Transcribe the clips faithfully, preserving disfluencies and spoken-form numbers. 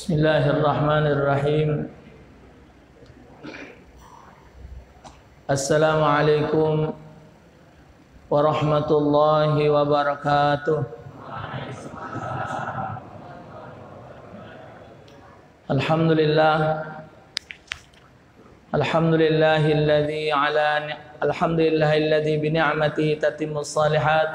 Bismillahirrahmanirrahim. Assalamualaikum warahmatullahi wabarakatuh. Alhamdulillah. Alhamdulillahilladzi ala alhamdulillahilladzi bi ni'matihi tatimmus shalihat.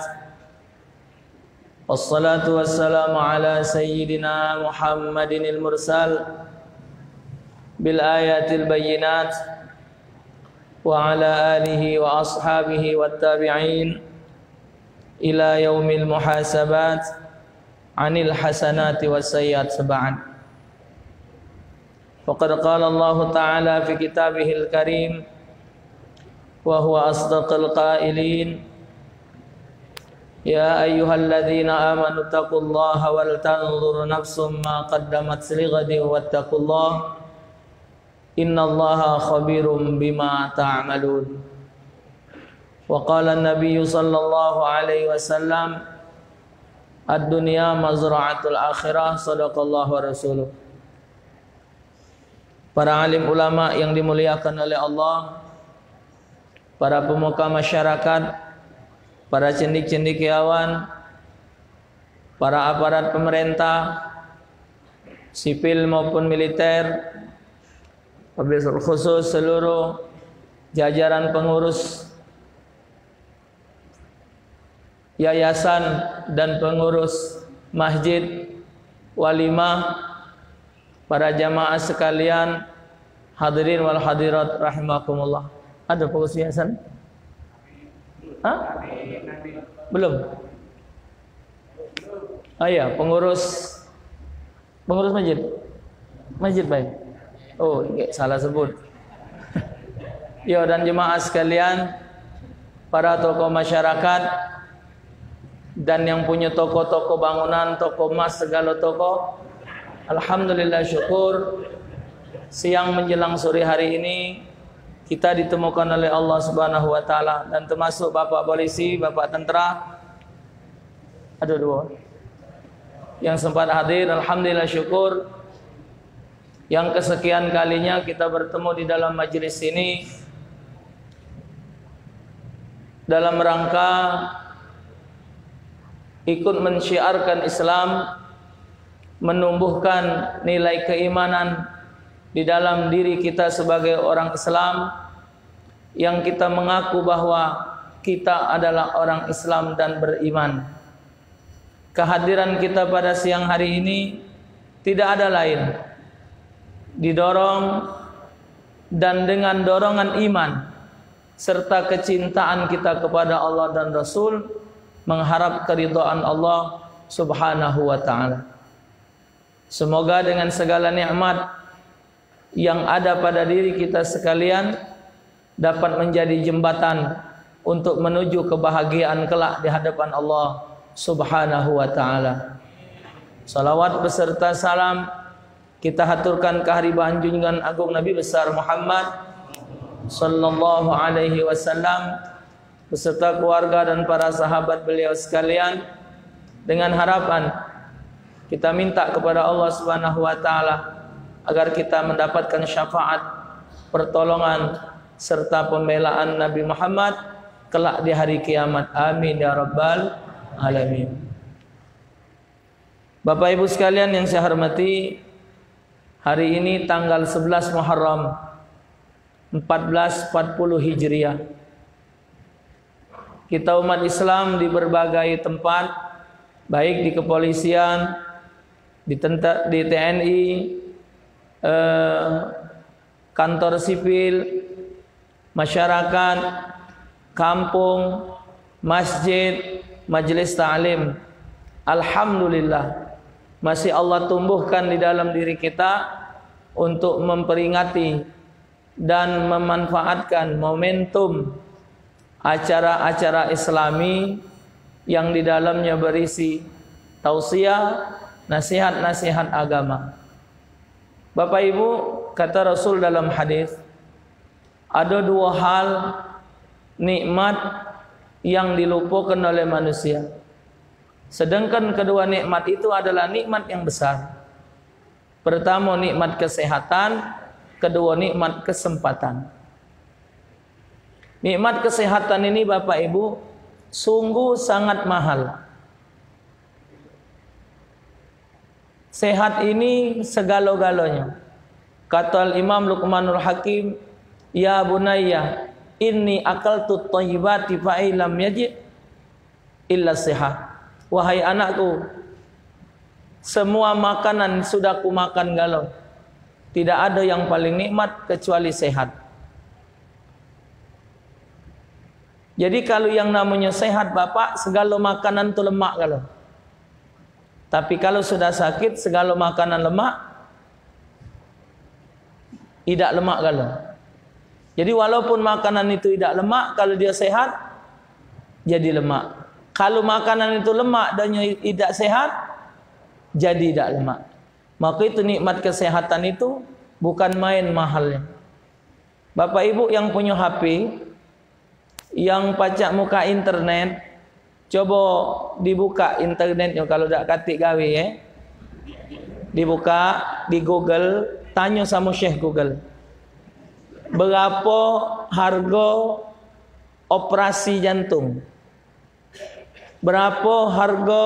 Wassalatu wassalamu ala sayyidina Muhammadinil mursal bil ayatil bayyinat wa ala alihi wa ashabihi wat tabi'in ila yaumil muhasabat anil hasanati was sayyiat sab'an. Faqad qala Allah ta'ala fi kitabihil karim wa huwa asdaqul qailin. Ya ayyuhalladzina amanu taqullaha wal tanzur nafsum ma qaddamat lighadin wattaqullaha innallaha khabirum bima ta'malun. Wa qala an-nabiyyu sallallahu alaihi wasallam ad-dunya mazra'atul akhirah, sadaqallahu wa rasuluh. Para alim ulama yang dimuliakan oleh Allah, para pemuka masyarakat, para cendik-cendikiawan, para aparat pemerintah, sipil maupun militer, wabil khusus seluruh jajaran pengurus yayasan dan pengurus masjid, walimah, para jamaah sekalian, hadirin wal hadirat rahimakumullah. Ada pengurus yayasan? Hah? Belum? Ah ya, pengurus pengurus masjid. Masjid baik. Oh, salah sebut. Ya, dan jemaah sekalian, para tokoh masyarakat dan yang punya toko-toko bangunan, toko emas, segala toko. Alhamdulillah, syukur siang menjelang sore hari ini kita ditemukan oleh Allah Subhanahu wa taala, dan termasuk Bapak polisi, Bapak tentara, ada dua yang sempat hadir. Alhamdulillah, syukur yang kesekian kalinya kita bertemu di dalam majelis ini dalam rangka ikut mensyiarkan Islam, menumbuhkan nilai keimanan di dalam diri kita sebagai orang Islam, yang kita mengaku bahwa kita adalah orang Islam dan beriman. Kehadiran kita pada siang hari ini tidak ada lain, didorong dan dengan dorongan iman serta kecintaan kita kepada Allah dan Rasul, mengharap keridhaan Allah Subhanahu wa ta'ala. Semoga dengan segala nikmat yang ada pada diri kita sekalian dapat menjadi jembatan untuk menuju kebahagiaan kelak di hadapan Allah Subhanahu wa ta'ala. Salawat beserta salam kita haturkan kehadiran junjungan agung Nabi besar Muhammad sallallahu alaihi wasallam beserta keluarga dan para sahabat beliau sekalian, dengan harapan kita minta kepada Allah Subhanahu wa ta'ala agar kita mendapatkan syafaat, pertolongan serta pembelaan Nabi Muhammad kelak di hari kiamat. Amin ya rabbal alamin. Bapak Ibu sekalian yang saya hormati, hari ini tanggal sebelas Muharram empat belas empat puluh Hijriah. Kita umat Islam di berbagai tempat, baik di kepolisian, di tentara, di T N I, eh, kantor sipil, masyarakat, kampung, masjid, majelis ta'lim, alhamdulillah masih Allah tumbuhkan di dalam diri kita untuk memperingati dan memanfaatkan momentum acara-acara Islami yang di dalamnya berisi tausiah, nasihat-nasihat agama. Bapak Ibu, kata Rasul dalam hadis, ada dua hal nikmat yang dilupakan oleh manusia. Sedangkan kedua nikmat itu adalah nikmat yang besar. Pertama nikmat kesehatan, kedua nikmat kesempatan. Nikmat kesehatan ini Bapak Ibu sungguh sangat mahal. Sehat ini segala-galanya. Kata Imam Luqmanul Hakim, ya bunayya inni akaltu thayyibati fa illam yajid illa sehat. Wahai anakku, semua makanan sudah ku makan galau. Tidak ada yang paling nikmat kecuali sehat. Jadi kalau yang namanya sehat Bapak, segala makanan itu lemak galau. Tapi kalau sudah sakit, segala makanan lemak tidak lemak galau. Jadi walaupun makanan itu tidak lemak, kalau dia sehat jadi lemak. Kalau makanan itu lemak dan tidak sehat, jadi tidak lemak. Maka itu nikmat kesehatan itu bukan main mahalnya. Bapak Ibu yang punya H P, yang pacak muka internet, coba dibuka internetnya kalau tak katik gawe ya. Dibuka di Google, tanya sama Syekh Google. Berapa harga operasi jantung? Berapa harga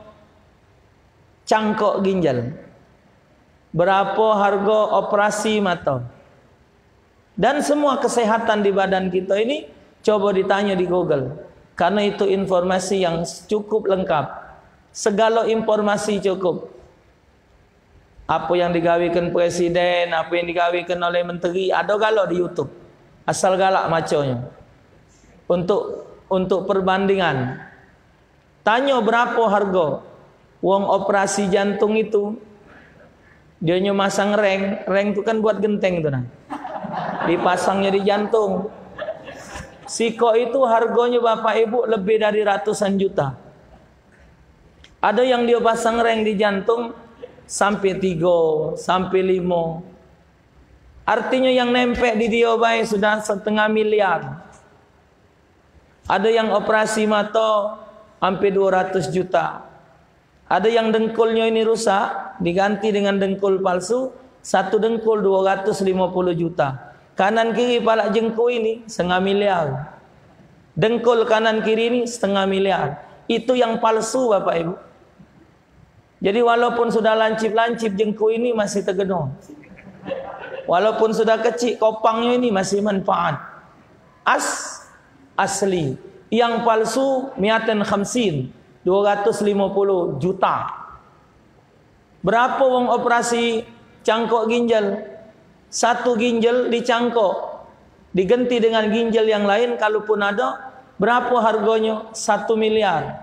cangkok ginjal? Berapa harga operasi mata? Dan semua kesehatan di badan kita ini coba ditanya di Google. Karena itu informasi yang cukup lengkap. Segala informasi cukup. Apa yang digawikan presiden, apa yang digawikan oleh menteri, ada galau di YouTube. Asal galak macamnya. Untuk untuk perbandingan. Tanya berapa harga wong operasi jantung itu. Dia masang reng, reng itu kan buat genteng tuh nah. Dipasangnya di jantung. Siko itu harganya Bapak Ibu lebih dari ratusan juta. Ada yang dia pasang reng di jantung sampai tiga, sampai lima. Artinya yang nempel di dia baik sudah setengah miliar. Ada yang operasi mata hampir dua ratus juta. Ada yang dengkulnya ini rusak, diganti dengan dengkul palsu, satu dengkul dua ratus lima puluh juta. Kanan kiri palak jengkol ini setengah miliar. Dengkul kanan kiri ini setengah miliar. Itu yang palsu Bapak Ibu. Jadi walaupun sudah lancip-lancip jengkol ini masih tergenang. Walaupun sudah kecil kopangnya ini masih manfaat. As asli. Yang palsu miatan khamsin, dua ratus lima puluh juta. Berapa wong operasi cangkok ginjal? Satu ginjal dicangkok, diganti dengan ginjal yang lain kalaupun ada, berapa harganya? Satu miliar.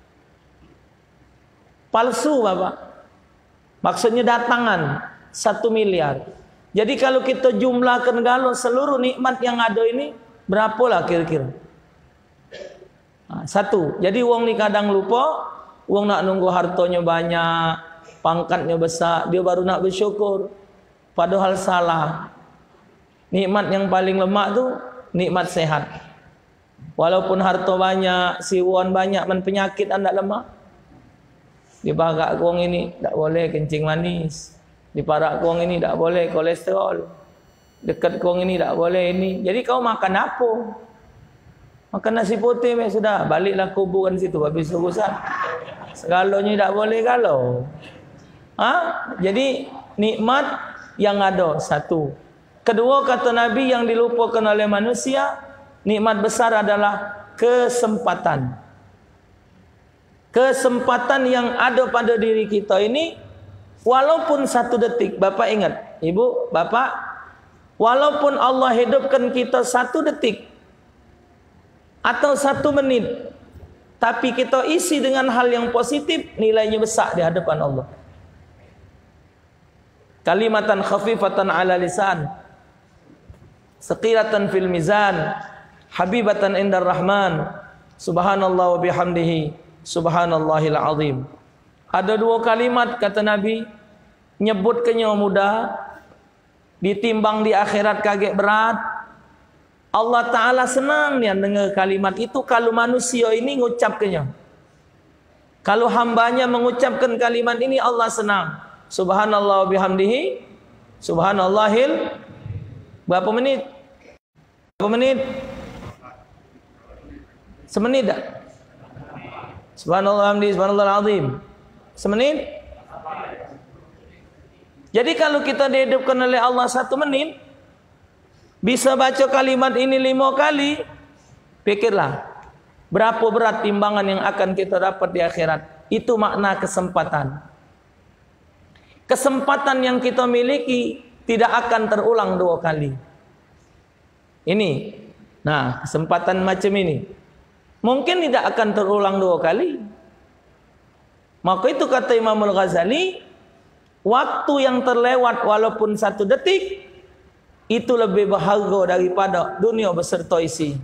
Palsu Bapak. Maksudnya datangan satu miliar. Jadi kalau kita jumlahkan galau seluruh nikmat yang ada ini, berapalah kira-kira? Nah, satu. Jadi wong ni kadang lupa, wong nak nunggu hartanya banyak, pangkatnya besar, dia baru nak bersyukur. Padahal salah. Nikmat yang paling lemak tu nikmat sehat. Walaupun harta banyak, siwan banyak, men penyakit anda lemak. Di bagak wong ini tak boleh kencing manis. Di parak wong ini tak boleh kolesterol. Dekat wong ini tak boleh ini. Jadi kau makan apa? Makan nasi putih meh sudah, baliklah kuburan situ habis urusan. Segalanya tak boleh galau. Ha? Jadi nikmat yang ada satu. Kedua kata Nabi yang dilupakan oleh manusia, nikmat besar adalah kesempatan. Kesempatan yang ada pada diri kita ini walaupun satu detik. Bapak ingat, Ibu, Bapak, walaupun Allah hidupkan kita satu detik atau satu menit, tapi kita isi dengan hal yang positif, nilainya besar di hadapan Allah. Kalimatan khafifatan ala lisan, saqilatan fil mizan, habibatan indar rahman, subhanallah wa bihamdihi, subhanallahil azim. Ada dua kalimat kata Nabi, nyebutkannya mudah, ditimbang di akhirat kaget berat. Allah Ta'ala senang dia dengar kalimat itu kalau manusia ini mengucapkannya. Kalau hambanya mengucapkan kalimat ini Allah senang. Subhanallah bihamdihi, subhanallahil. Berapa menit? Berapa menit? Semenit tak? Subhanallah bihamdihi, subhanallahil azim. Semenit? Jadi kalau kita dihidupkan oleh Allah satu menit, bisa baca kalimat ini lima kali, pikirlah berapa berat timbangan yang akan kita dapat di akhirat. Itu makna kesempatan. Kesempatan yang kita miliki tidak akan terulang dua kali. Ini, nah kesempatan macam ini mungkin tidak akan terulang dua kali. Maka itu kata Imam Al-Ghazali, waktu yang terlewat walaupun satu detik itu lebih berharga daripada dunia beserta isi.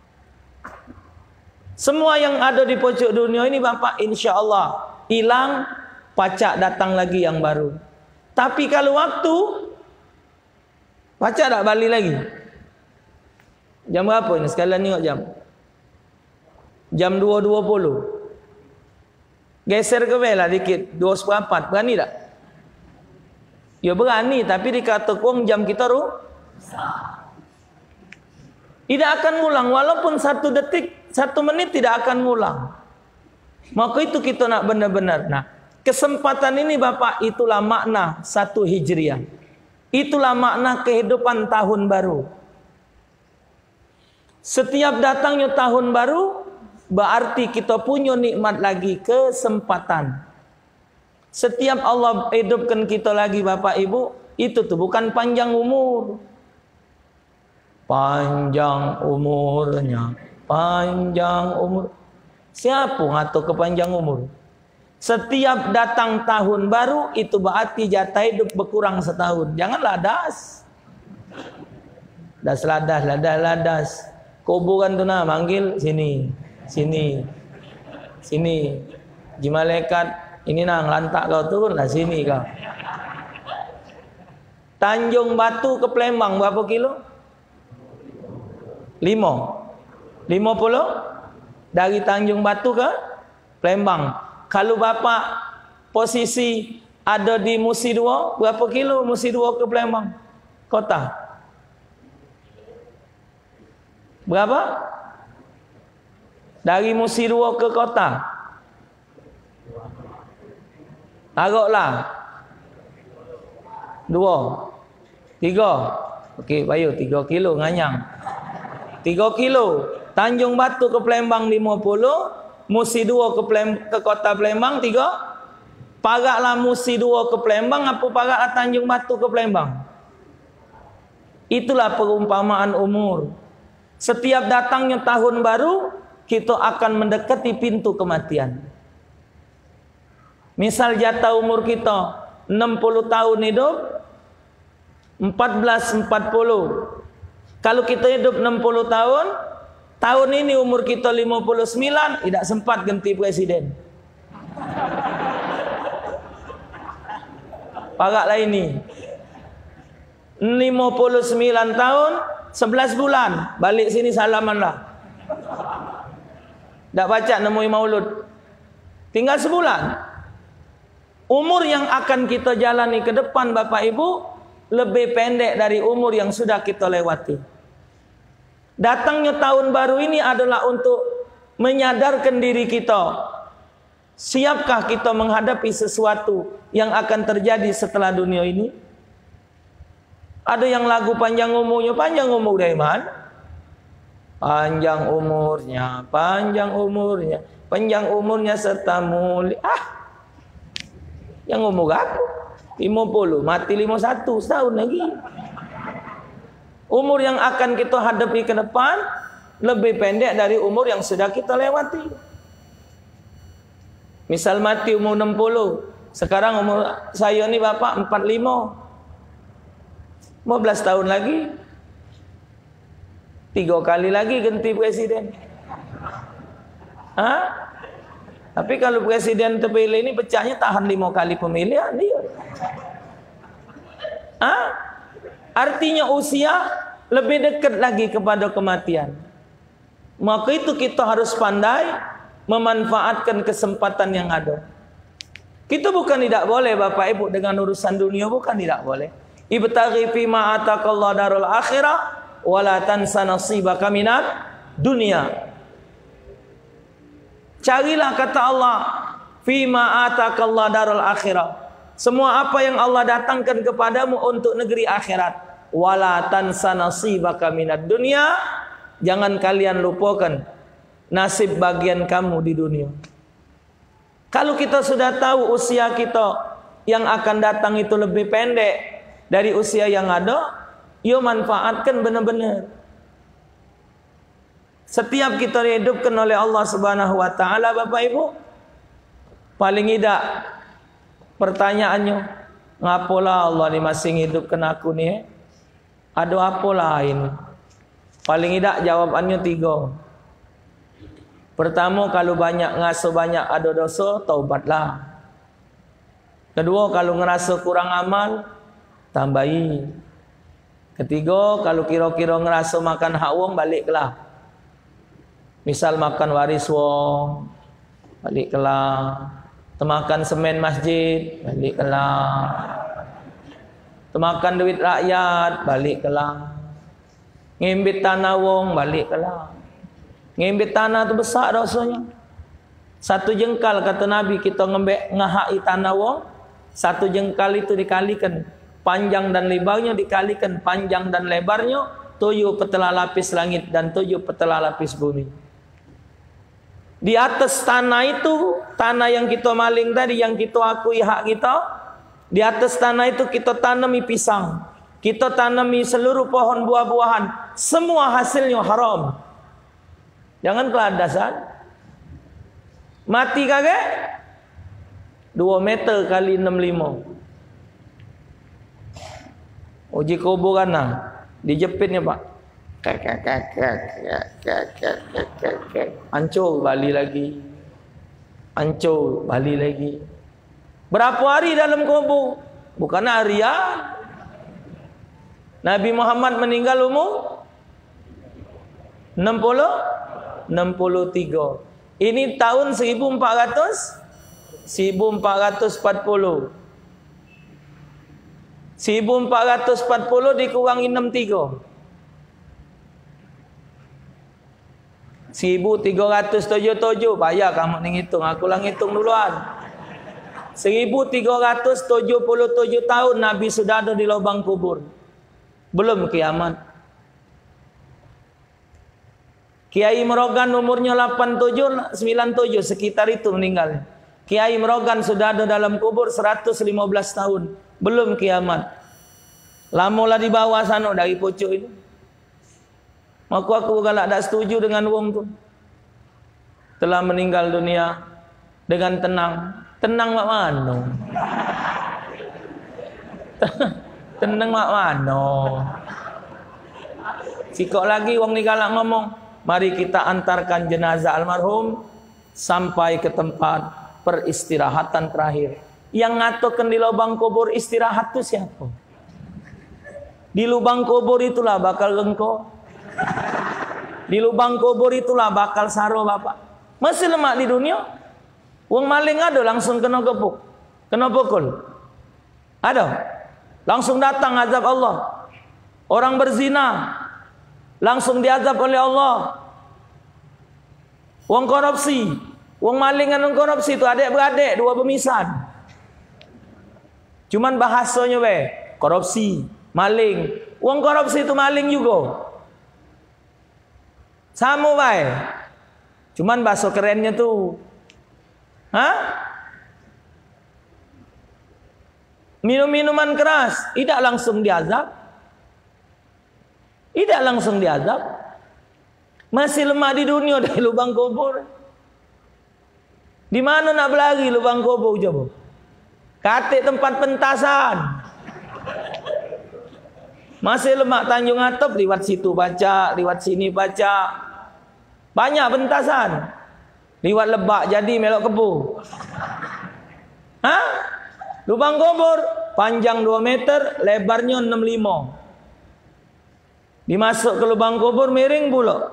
Semua yang ada di pojok dunia ini Bapak, insya Allah hilang, pacak datang lagi yang baru. Tapi kalau waktu, pacak tak balik lagi. Jam berapa ini? Sekalian tengok jam. Jam dua dua puluh. Geser ke bawah lah dikit, dua seperempat. Berani tak? Ya berani, tapi dikata kong jam kita ru tidak akan ngulang. Walaupun satu detik, satu menit tidak akan ngulang. Maka itu kita nak benar-benar. Nah, kesempatan ini Bapak, itulah makna satu hijriah. Itulah makna kehidupan tahun baru. Setiap datangnya tahun baru, berarti kita punya nikmat lagi, kesempatan. Setiap Allah hidupkan kita lagi Bapak Ibu, itu tuh bukan panjang umur. Panjang umurnya, panjang umur. Siapa ngatur kepanjang umur? Setiap datang tahun baru, itu berarti jatah hidup berkurang setahun. Janganlah das. Das ladas, ladas, ladas. Kuburan tu nak manggil sini. Sini, sini, ji malaikat ini nang lantak kau turunlah sini kau. Tanjung Batu ke Palembang berapa kilo? Lima, lima puluh dari Tanjung Batu ke Palembang. Kalau Bapak posisi ada di Musi Dua, berapa kilo Musi Dua ke Palembang kota? Berapa? Dari Musi Dua ke kota. Agaklah. Dua. Tiga. Okey, bayu tiga kilo nganyang. Tiga kilo. Tanjung Batu ke Palembang lima puluh. Musi Dua ke, Palembang, ke kota Palembang tiga. Paraklah Musi Dua ke Palembang, apa paraklah Tanjung Batu ke Palembang. Itulah perumpamaan umur. Setiap datangnya tahun baru, kita akan mendekati pintu kematian. Misal jatah umur kita enam puluh tahun hidup, empat belas empat puluh. Kalau kita hidup enam puluh tahun, tahun ini umur kita lima puluh sembilan, tidak sempat ganti presiden. Paraklah ini. lima puluh sembilan tahun, sebelas bulan, balik sini salamanlah. Tak baca nemui maulud. Tinggal sebulan. Umur yang akan kita jalani ke depan Bapak Ibu lebih pendek dari umur yang sudah kita lewati. Datangnya tahun baru ini adalah untuk menyadarkan diri kita. Siapkah kita menghadapi sesuatu yang akan terjadi setelah dunia ini? Ada yang lagu panjang umurnya, panjang umur dari mana? Panjang umurnya, panjang umurnya, panjang umurnya serta mulia. Ah, yang umur aku lima puluh, mati lima puluh satu, setahun lagi. Umur yang akan kita hadapi ke depan lebih pendek dari umur yang sudah kita lewati. Misal mati umur enam puluh, sekarang umur saya ni Bapak empat puluh lima, lima belas tahun lagi. Tiga kali lagi ganti presiden. Ha? Tapi kalau presiden terpilih ini pecahnya tahan lima kali pemilihan dia. Ha? Artinya usia lebih dekat lagi kepada kematian. Maka itu kita harus pandai memanfaatkan kesempatan yang ada. Kita bukan tidak boleh Bapak Ibu dengan urusan dunia, bukan tidak boleh. Ibtaghi fima ataqallahu darul akhirah wala tansa nasibaka minad dunya. Carilah kata Allah fima ataqallahu darul akhirah. Semua apa yang Allah datangkan kepadamu untuk negeri akhirat. Wala tansa nasibaka minad dunya. Jangan kalian lupakan nasib bagian kamu di dunia. Kalau kita sudah tahu usia kita yang akan datang itu lebih pendek dari usia yang ada, yo manfaatkan benar-benar. Setiap kita dihidupkan oleh Allah Subhanahu wa taala Bapak Ibu, paling tidak pertanyaannya, ngapalah Allah ni masih hidupkan aku ni? Eh? Ada apa lain? Paling tidak jawabannya tiga. Pertama, kalau banyak ngasuh banyak ada dosa, taubatlah. Kedua, kalau ngerasa kurang amal, tambahi. Ketiga, kalau kira-kira ngerasa makan hak wong, baliklah. Misal makan waris wong, baliklah. Temakan semen masjid, baliklah. Temakan duit rakyat, baliklah. Ngimbit tanah wong, baliklah. Ngimbit tanah tu besar dosanya. Satu jengkal kata Nabi kita ngembek ngahai tanah wong, satu jengkal itu dikalikan panjang dan lebarnya, dikalikan panjang dan lebarnya tujuh petela lapis langit dan tujuh petela lapis bumi. Di atas tanah itu, tanah yang kita maling tadi, yang kita akui hak kita, di atas tanah itu kita tanami pisang, kita tanami seluruh pohon buah-buahan, semua hasilnya haram. Jangan keladasan. Mati kagak? Dua meter kali enam lima. Uji kuburan lah. Dijepitnya Pak. Hancur balik lagi. Hancur balik lagi. Berapa hari dalam kubur? Bukan harian. Nabi Muhammad meninggal umur enam puluh enam puluh tiga. Ini tahun seribu empat ratus seribu empat ratus empat puluh. seribu empat ratus empat puluh dikurangi enam puluh tiga. seribu tiga ratus tujuh puluh tujuh. Payah kamu ngitung, aku lah ngitung duluan. seribu tiga ratus tujuh puluh tujuh tahun Nabi sudah ada di lubang kubur. Belum kiamat. Kiai Merogan umurnya delapan puluh tujuh, sembilan puluh tujuh, sekitar itu meninggal. Kiai Merogan sudah ada dalam kubur seratus lima belas tahun. Belum kiamat. Lamalah di bawah sana dari pucuk itu. Maka aku galak tak setuju dengan wong tu. Telah meninggal dunia dengan tenang. Tenang mak mano? Tenang mak mano? Sikok lagi wong ni galak ngomong. Mari kita antarkan jenazah almarhum sampai ke tempat peristirahatan terakhir. Yang ngatokan di lubang kubur istirahat itu siapa? Di lubang kubur itulah bakal engkau. Di lubang kubur itulah bakal saro Bapak. Masih lemak di dunia. Wong maling ada langsung kena gepuk, kena pukul. Ada. Langsung datang azab Allah. Orang berzina langsung diazab oleh Allah. Wong korupsi, wong maling dan wong korupsi itu adik-beradik, dua pemisahan. Cuman bahasanya be, korupsi, maling. Wong korupsi itu maling juga. Sama be. Cuman bahasa kerennya tuh. Hah? Minum-minuman keras, tidak langsung diazab. Tidak langsung diazab. Masih lemah di dunia dari lubang kubur. Di mana nak berlari lubang kubur coba? Katik tempat pentasan. Masih lemak Tanjung Atap, lewat situ baca, lewat sini baca. Banyak pentasan. Lewat Lebak jadi melok kebu. Hah? Lubang kubur panjang dua meter, lebarnya enam puluh lima. Dimasuk ke lubang kubur miring pula.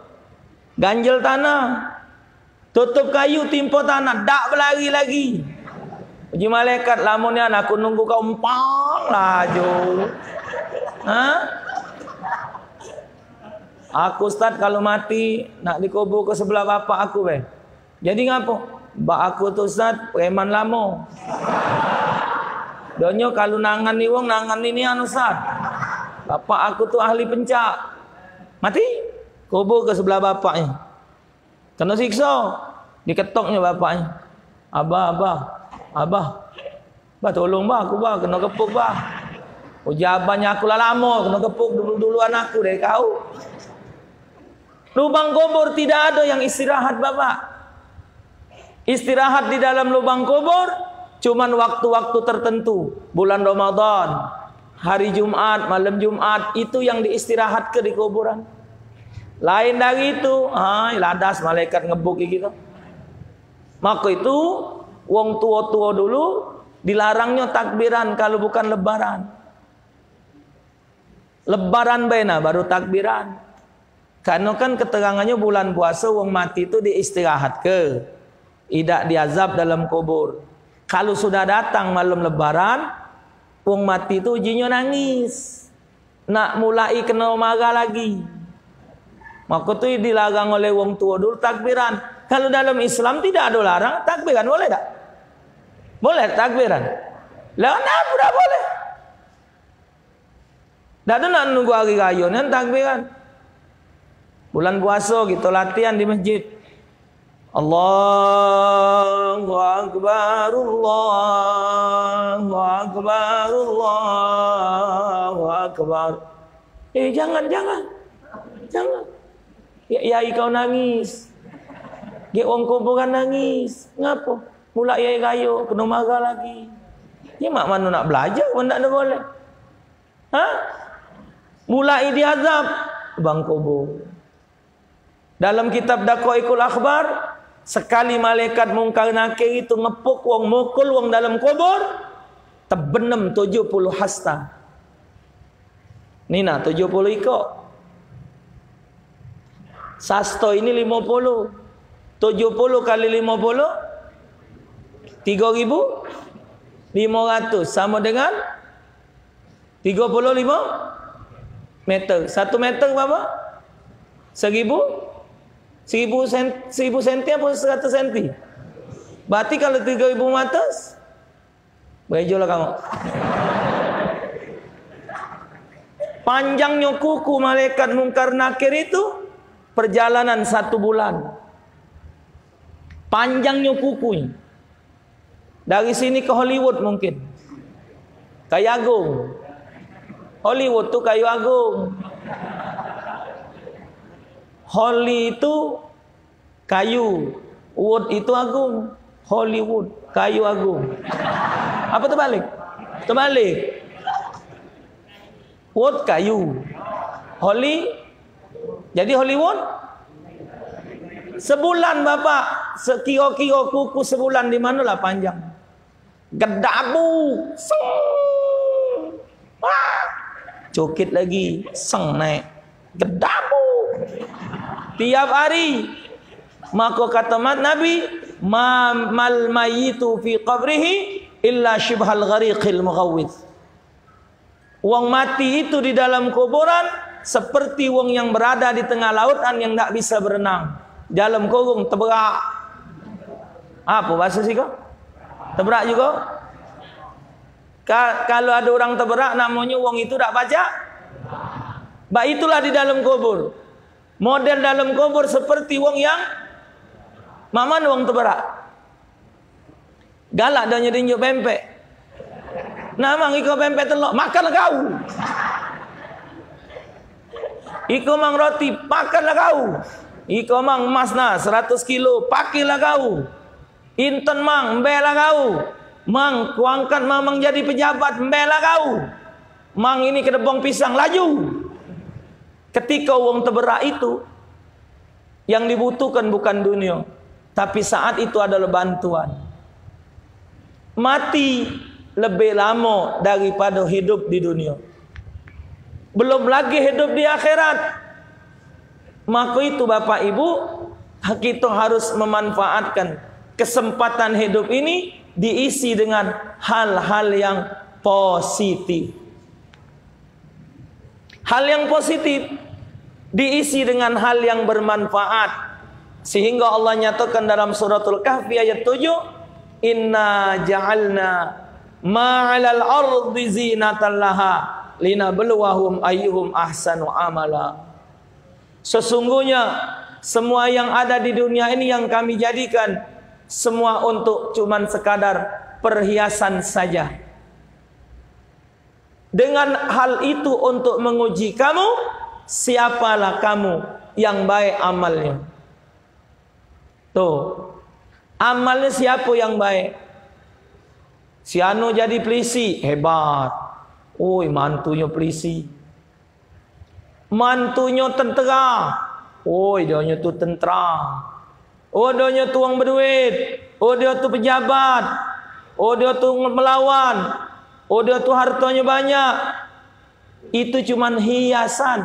Ganjel tanah. Tutup kayu timpa tanah, dak berlari lagi. Uji malaikat lamunnya aku nunggu kau empang laju. Hah? Aku Ustaz kalau mati nak dikubur ke sebelah bapak aku be. Jadi ngapo? Bak aku tu Ustaz preman lamo. Donyo kalau nangan ni wong nangan ini anu Ustaz. Bapak aku tu ahli pencak. Mati kubur ke sebelah bapaknya. Kena siksa. Diketoknya bapaknya. Abah, abah, abah. Bah tolong bah aku bah kena kepuk bah. Ujabannya aku lah lama kena kepuk dulu-duluan aku deh kau. Lubang kubur tidak ada yang istirahat bapak. Istirahat di dalam lubang kubur cuman waktu-waktu tertentu. Bulan Ramadan, hari Jumat, malam Jumat, itu yang diistirahat ke di kuburan. Lain dari itu, ah, ladas malaikat ngebuk gitu. Maka itu wong tua-tua dulu dilarangnya takbiran kalau bukan lebaran. Lebaran bena baru takbiran. Karena kan keterangannya bulan puasa wong mati itu diistirahat ke, tidak diazab dalam kubur. Kalau sudah datang malam lebaran, wong mati itu ujinya nangis, nak mulai kena marah lagi. Maka itu dilarang oleh wong tua dulu takbiran. Kalau dalam Islam tidak ada larang takbiran, boleh tak? Boleh takbiran. Lah kenapa tak boleh? Tak ada nak nunggu hari raya ni takbiran. Bulan puasa kita latihan di masjid. Allahu Akbar, Allahu Akbar, Allahu Akbar. Eh jangan, jangan. Jangan. Ya, ya kau nangis. Ge wong kuburan nangis. Ngapo? Mula yai gayo kena marah lagi. Ni mak mana nak belajar pun tak ada boleh. Ha? Mulai diazab bang kubur. Dalam kitab Daqaiqul Akhbar, sekali malaikat mungkar nakir itu ngepuk wong mukul wong dalam kubur, terbenam tujuh puluh hasta. Nina tujuh puluh ikut. Sasto ini lima puluh. tujuh puluh kali lima puluh tiga ribu lima ratus sama dengan tiga puluh lima meter. Satu meter berapa? Seribu? Seribu senti, seribu senti apa seratus senti? Berarti kalau tiga ribu atas, berejolah kamu. Panjangnya kuku malaikat mungkar nakir itu perjalanan satu bulan. Panjangnya kukunya. Dari sini ke Hollywood mungkin. Kayu Agung. Hollywood tuh kayu agung. Holly itu kayu, wood itu agung. Hollywood kayu agung. Apa terbalik? Terbalik. Wood kayu, Holly jadi Hollywood. Sebulan bapak, sekilo-kilo kuku sebulan di mana lah panjang. Gedabu, seng, wah, cukit lagi, seng naik, gedabu. Tiap hari. Maka kata Nabi, ma mal mayitu fi qabrihi illa shibhal ghariqil mughawwith. Wong mati itu di dalam kuburan seperti wong yang berada di tengah lautan yang tak bisa berenang. Dalam kurung terberak. Apa bahasa sih kau? Terberak juga. Ka kalau ada orang terberak namanya wong itu tak baca. Ba itulah di dalam kubur. Model dalam kubur seperti wong yang maman wong terberak. Galak dah nyerinjuk pempek. Namang iko pempek telok, makanlah kau. Iko mang roti, makanlah kau. Iko mang emas nah seratus kilo, pakailah kau. Inten mang, embela kau. Mang kuangkat mamang jadi pejabat, embela kau. Mang ini kedebong pisang, laju. Ketika wong terberak itu yang dibutuhkan bukan dunia, tapi saat itu adalah bantuan. Mati lebih lama daripada hidup di dunia. Belum lagi hidup di akhirat. Maka itu Bapak Ibu, kita harus memanfaatkan kesempatan hidup ini diisi dengan hal-hal yang positif. Hal yang positif diisi dengan hal yang bermanfaat. Sehingga Allah nyatakan dalam suratul Kahfi ayat tujuh, inna ja'alna ma'alal ardi zinatan laha linabluwahum ayyuhum ahsanu amala. Sesungguhnya semua yang ada di dunia ini yang kami jadikan semua untuk cuman sekadar perhiasan saja. Dengan hal itu untuk menguji kamu, siapalah kamu yang baik amalnya. Tuh, amalnya siapa yang baik? Si anu jadi polisi, hebat. Oi, mantunya polisi. Mantunya tentera. Oi, dia tu tentera. Oh, dia tuang berduit. Oh, dia tu pejabat. Oh, dia tu melawan. Oh, dia tu hartanya banyak. Itu cuman hiasan.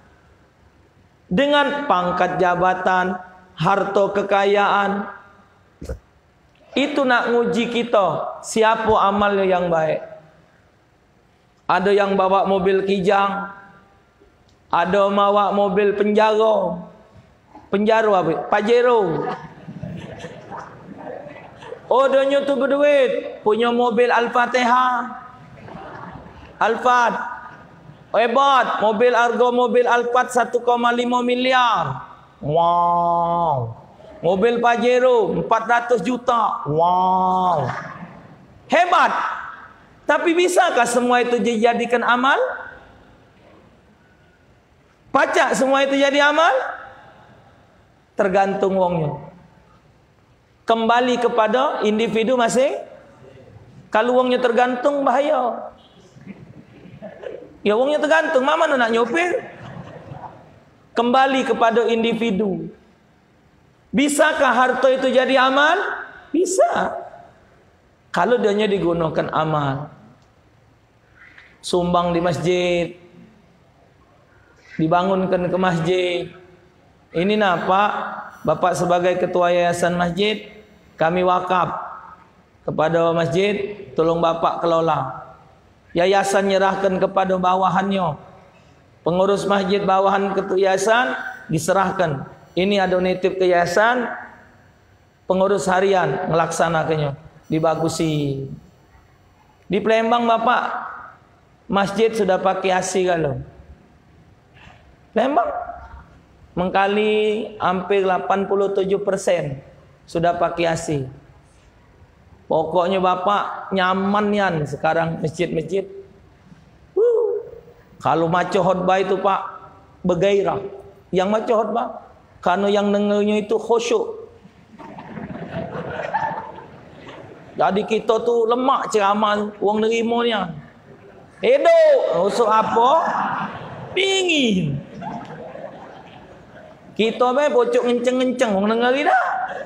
Dengan pangkat jabatan, harta kekayaan, itu nak nguji kita siapa amalnya yang baik. Ada yang bawa mobil kijang, ada bawa mobil penjara. Penjara apa? Pajero. Oh, dia tu berduit, punya mobil Al-Fatihah, Alphard. Hebat, mobil harga mobil Alphard satu koma lima miliar. Wow. Mobil Pajero empat ratus juta. Wow. Hebat. Tapi bisakah semua itu dijadikan amal? Pacak semua itu jadi amal? Tergantung wongnya. Kembali kepada individu masing. Kalau wongnya tergantung bahaya. Ya wongnya tergantung, mama nak nyopir. Kembali kepada individu. Bisakah harta itu jadi amal? Bisa. Kalau dia digunakan amal. Sumbang di masjid, dibangunkan ke masjid. Ini nah Pak, Bapak sebagai ketua yayasan masjid, kami wakaf kepada masjid, tolong Bapak kelola. Yayasan nyerahkan kepada bawahannya. Pengurus masjid bawahan ketua yayasan diserahkan. Ini ada nitip ke yayasan, pengurus harian melaksanakannya, dibagusi. Di Palembang Bapak, masjid sudah pakai A C kalau. Palembang mengkali hampir delapan puluh tujuh persen sudah pakai A C. Pokoknya Bapak nyaman yan sekarang masjid-masjid. Uh, kalau maco khutbah itu Pak bergairah. Yang maco khutbah, karena yang dengarnya itu khusyuk. Jadi kita tu lemak ceramah wong nerimonya. Hidup, usuk apa? Dingin. Kita be pocok ngenceng-ngenceng wong dengar dah.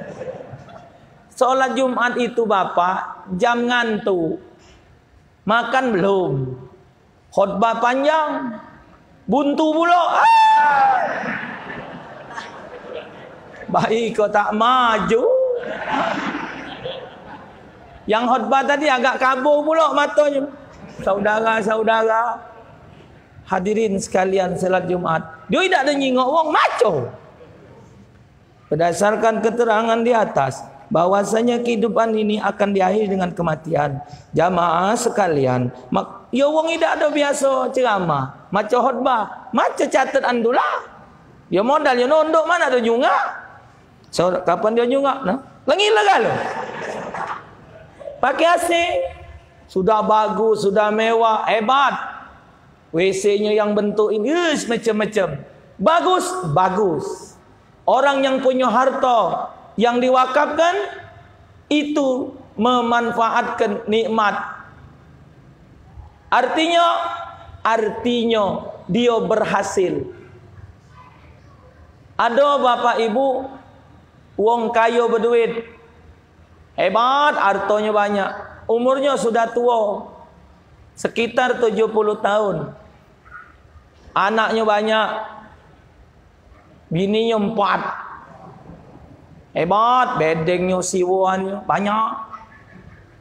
Solat Jumat itu Bapak jam ngantuk. Makan belum. Khutbah panjang. Buntu pula. Ah! Baik kau tak maju. Yang khutbah tadi agak kabur pula matanya. Saudara-saudara hadirin sekalian salat Jumat, dia tidak ada nyingok wong maco. Berdasarkan keterangan di atas, bahwasanya kehidupan ini akan diakhiri dengan kematian. Jamaah sekalian, mak ya wong tidak ada biasa ceramah, maca khutbah, maca catat andulah. Ya modal ya nondok mana ada nyungak. So, kapan dia nyungak nah? Lengilah kalau. Pakai A C, sudah bagus, sudah mewah, hebat. W C-nya yang bentuk ini yes, macam-macam. Bagus, bagus. Orang yang punya harta yang diwakafkan itu memanfaatkan nikmat. Artinya, artinya dia berhasil. Ada bapak ibu, wong kaya berduit, hebat, hartanya banyak, umurnya sudah tua, sekitar tujuh puluh tahun, anaknya banyak, bininya empat. Hebat, bedengnya siwanya banyak.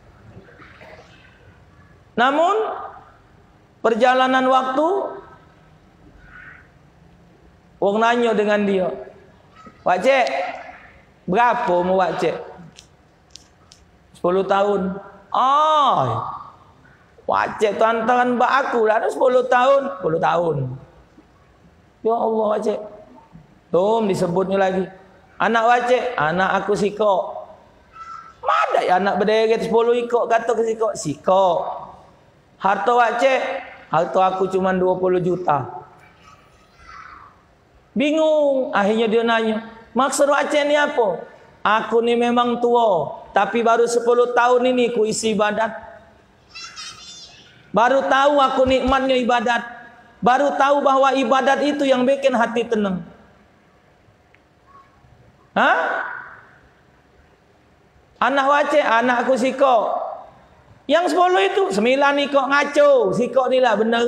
Namun perjalanan waktu, wong nanya dengan dia, Wak Cik, berapa umur Wak Cik? sepuluh tahun. Oh, Wak Cik tuan-tuan bak aku dah ada sepuluh tahun. sepuluh tahun. Ya Allah Wak Cik. Tum disebutnya lagi. Anak Wak Cik, anak aku sikok. Mana ya anak berderet sepuluh ikok kata ke sikok? Sikok. Harta Wak Cik, harta aku cuma dua puluh juta. Bingung. Akhirnya dia nanya, maksud Wak Cik ni apa? Aku ni memang tua, tapi baru sepuluh tahun ini ku isi ibadat. Baru tahu aku nikmatnya ibadat. Baru tahu bahwa ibadat itu yang bikin hati tenang. Hah? Anak Wak Cik, anak aku sikok. Yang sepuluh itu, sembilan ikok ngaco. Sikok ni lah benar.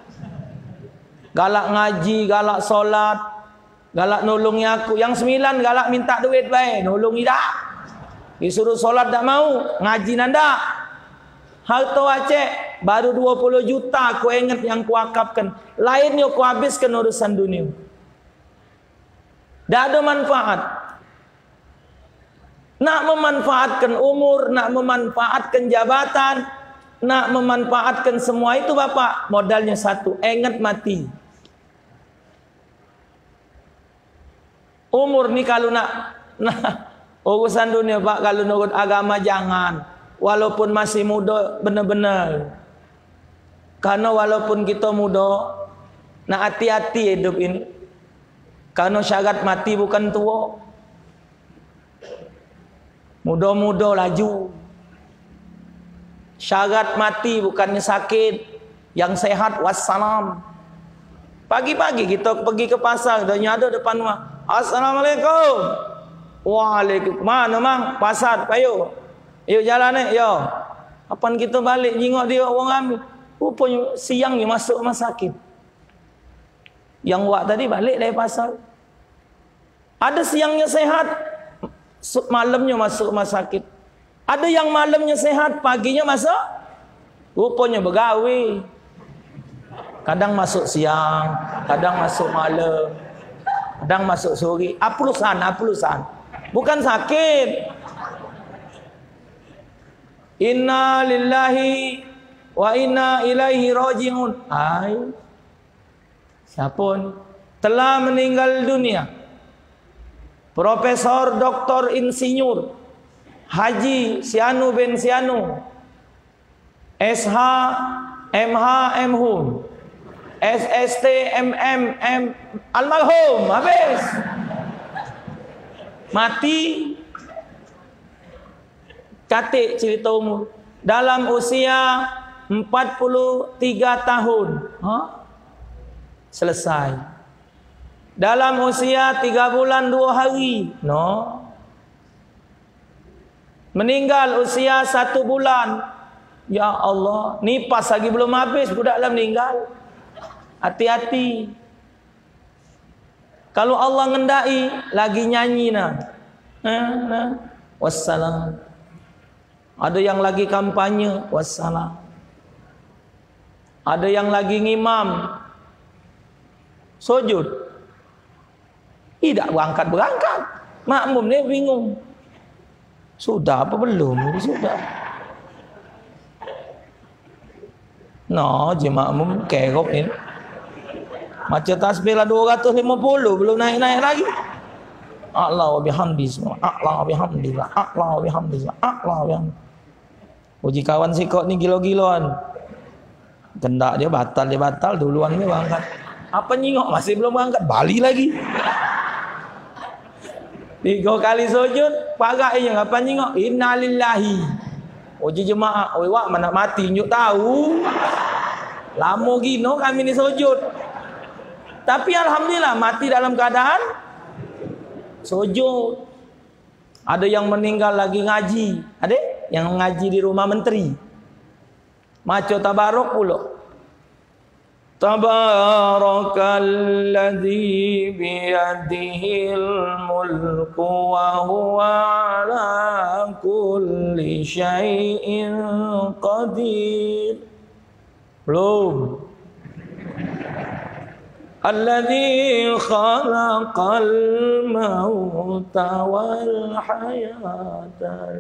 Galak ngaji, galak solat, galak nolongi aku. Yang sembilan galak minta duit baik, nolongi tak. Disuruh solat tak mau, ngaji nanda. Harta Wak Cik baru dua puluh juta aku ingat yang ku wakafkan. Lainnya ku habiskan urusan dunia. Tak ada manfaat. Nak memanfaatkan umur, nak memanfaatkan jabatan, nak memanfaatkan semua itu Bapak, modalnya satu, ingat mati. Umur ni kalau nak, nah, urusan dunia Pak, kalau nurut agama jangan. Walaupun masih muda benar-benar. Karena walaupun kita muda, nak hati-hati hidup ini. Karena syarat mati bukan tua. Muda-muda laju. Syarat mati bukannya sakit. Yang sehat wassalam. Pagi-pagi kita pergi ke pasar, dah ada depan rumah. Assalamualaikum. Waalaikumsalam. Mana mang? Pasar, payo. Yuk jalan ni, yo. Kapan kita balik jengok dia orang ambil. Rupanya siangnya masuk rumah sakit. Yang wak tadi balik dari pasar. Ada siangnya sehat, malamnya masuk rumah sakit. Ada yang malamnya sehat, paginya masuk, rupanya begawi. Kadang masuk siang, kadang masuk malam, kadang masuk sore. Aplusan, aplusan. Bukan sakit. Inna lillahi wa inna ilaihi raji'un. Hai. Siapa ni? Telah meninggal dunia Profesor Doktor Insinyur Haji Sianu bin Sianu, S H M H M Hum, S S T M M M almarhum. Habis. Mati. Catik cerita umur. Dalam usia empat puluh tiga tahun. Ha? Selesai. Dalam usia tiga bulan dua hari. No. Meninggal usia satu bulan. Ya Allah. Ni pas lagi belum habis. Budaklah meninggal. Hati-hati. Kalau Allah ngendai, lagi nyanyi nah. Nah, nah. Wassalam. Ada yang lagi kampanye, wassalam. Ada yang lagi ngimam, sujud. Tidak berangkat-berangkat. Makmum ni bingung. Sudah apa belum? Sudah. No, je makmum kerok ni. Macam tasbih lah dua ratus lima puluh, belum naik-naik lagi. Allah wa bihamdi semua. Allah wa bihamdi. Allah wa bihamdi. Allah wa bihamdi. Uji kawan sikok ni gilo-giloan. Kendak dia batal, dia batal. Duluan dia berangkat. Apa nyingok? Masih belum berangkat. Bali lagi. Tiga kali sujud. Pagaknya. Apa nyingok? Innalillahi. Uji jemaah. Oi wak mana mati. Nyuk tahu. Lama gino kami ni sujud. Tapi alhamdulillah mati dalam keadaan sujud. Ada yang meninggal lagi ngaji. Ada yang ngaji di rumah menteri. Maco tabarok pula. Tabarakalladzi biyadihil mulku wa huwa ala kulli syai'in qadir. Belum. Alladzi khalaqal mauta wal hayata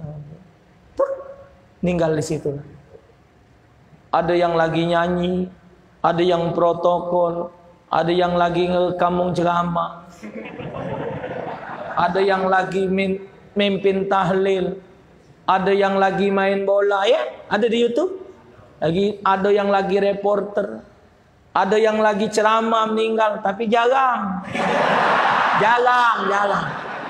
ninggal di situ. Ada yang lagi nyanyi, ada yang protokol, ada yang lagi ngekamung ceramah, ada yang lagi mimpin tahlil, ada yang lagi main bola ya, ada di YouTube. Lagi ada yang lagi reporter. Ada yang lagi ceramah meninggal, tapi jarang. Jarang, jarang.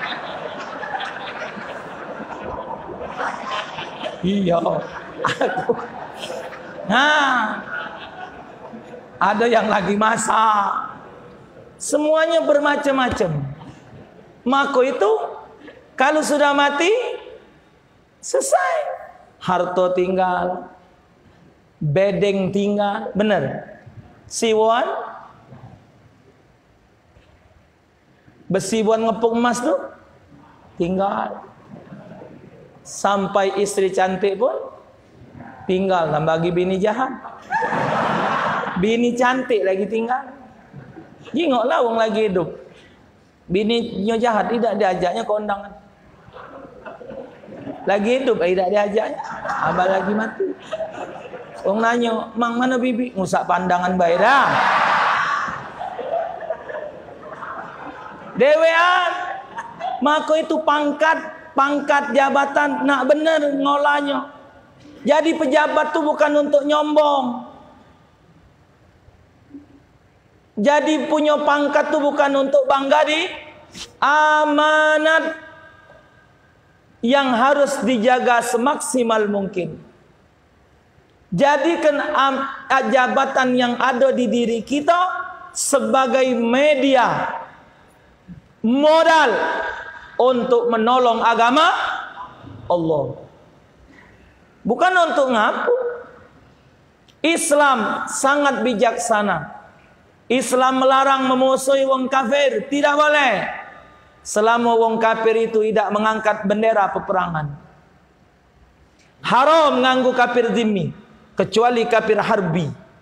Iya. Aku. Nah, ada yang lagi masak. Semuanya bermacam-macam. Maka itu kalau sudah mati selesai. Harta tinggal, bedeng tinggal, benar. Siwan, besi buat ngepuk emas tuh tinggal. Sampai istri cantik pun tinggal. Dan bagi bini jahat, bini cantik lagi tinggal. Jingoklah wong lagi hidup. Bininya jahat tidak diajaknya ke undangan. Lagi hidup tidak diajaknya. Abang lagi mati. Orang nanya, mang mana bibi? Ngusak pandangan baik dah. Dewean. Maka itu pangkat, pangkat jabatan nak benar ngolahnya. Jadi pejabat tu bukan untuk nyombong. Jadi punya pangkat tu bukan untuk bangga di amanat yang harus dijaga semaksimal mungkin. Jadikan jabatan yang ada di diri kita sebagai media modal untuk menolong agama Allah. Bukan untuk ngaku. Islam sangat bijaksana. Islam melarang memusuhi wong kafir. Tidak boleh. Selama wong kafir itu tidak mengangkat bendera peperangan. Haram nganggu kafir zimmi. Kecuali kafir harbi.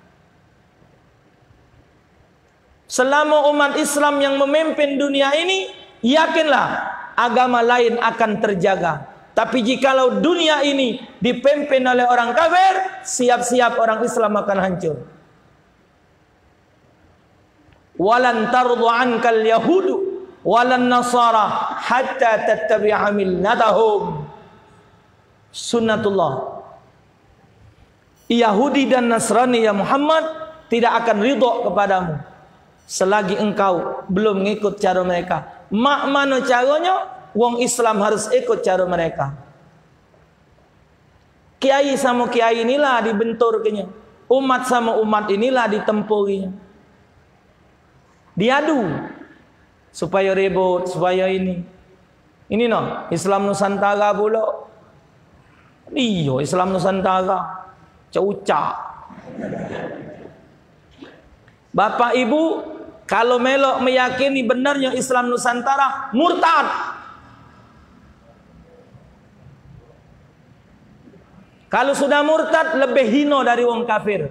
Selama umat Islam yang memimpin dunia ini, yakinlah agama lain akan terjaga. Tapi jikalau dunia ini dipimpin oleh orang kafir, siap-siap orang Islam akan hancur. Walan tardu ankal yahudu walan nasara hatta tattabi'a millatahum. Sunnatullah. Yahudi dan Nasrani ya Muhammad tidak akan ridho kepadamu selagi engkau belum mengikut cara mereka. Mak mana caranya? Wong Islam harus ikut cara mereka. Kiai sama kiai inilah dibenturkannya. Umat sama umat inilah ditempurinya. Diadu supaya ribut, supaya ini. Ini no, Islam Nusantara pula. Iya, Islam Nusantara. Caucak. Bapak Ibu, kalau melok meyakini benarnya Islam Nusantara, murtad. Kalau sudah murtad, lebih hino dari wong kafir.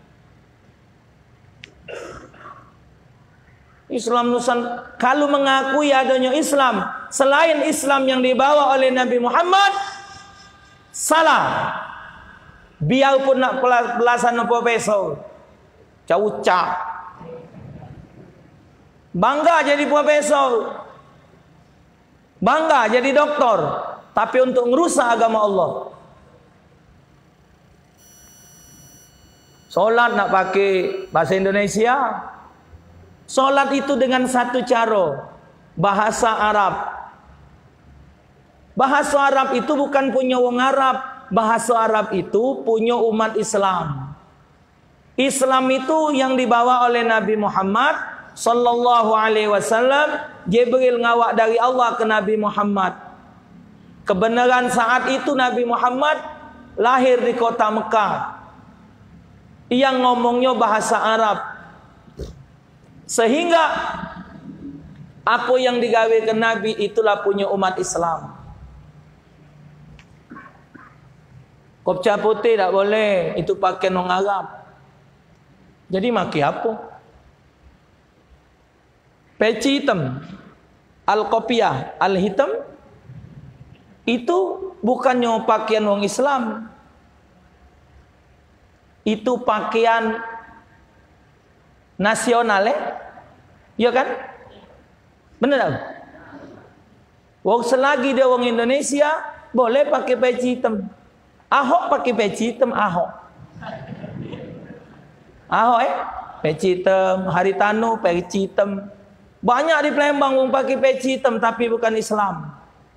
Islam Nusantara, kalau mengakui adanya Islam selain Islam yang dibawa oleh Nabi Muhammad, salah. Biarpun nak belasan profesor, caucak. Bangga jadi profesor, bangga jadi doktor, tapi untuk merusak agama Allah. Solat nak pakai bahasa Indonesia. Solat itu dengan satu cara, bahasa Arab. Bahasa Arab itu bukan punya wong Arab. Bahasa Arab itu punya umat Islam. Islam itu yang dibawa oleh Nabi Muhammad sallallahu alaihi wasallam. Jibril ngawak dari Allah ke Nabi Muhammad. Kebenaran saat itu Nabi Muhammad lahir di kota Mekah yang ngomongnya bahasa Arab. Sehingga apa yang digawe ke Nabi itulah punya umat Islam. Kopca putih tak boleh, itu pakai orang Arab. Jadi maki apa? Peci hitam, al-qopiyah, al-hitam, itu bukannya pakaian wong Islam. Itu pakaian nasional, eh? Ya kan? Benar tak? Wong selagi dia wong Indonesia boleh pakai peci hitam. Ahok pakai peci hitam, Ahok. Ahok eh, peci hitam, Haritano peci hitam. Banyak di Palembang wong pakai peci hitam tapi bukan Islam.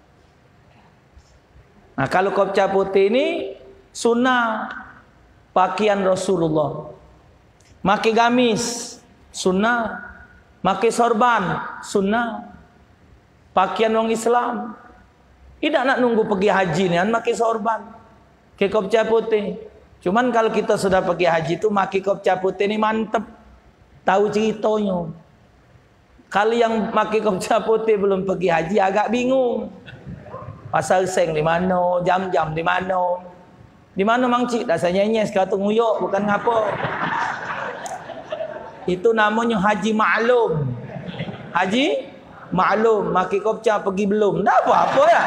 Nah, kalau kopca putih ini sunnah pakaian Rasulullah. Pakai gamis sunnah. Pakai sorban sunnah. Pakaian orang Islam. Tidak nak nunggu pergi haji ni kan pakai sorban, pakai kopca putih. Cuman kalau kita sudah pergi haji tu pakai kopca putih ni mantep. Tahu ceritanya. Kalau yang pakai kopca putih belum pergi haji agak bingung. Pasal seng di mana, jam-jam di mana. Di mana mang cik? Dah saya nyes kata nguyuk bukan ngapa. Itu namanya haji maklum. Haji maklum, maki kopca pergi belum. Dah apa-apa ya.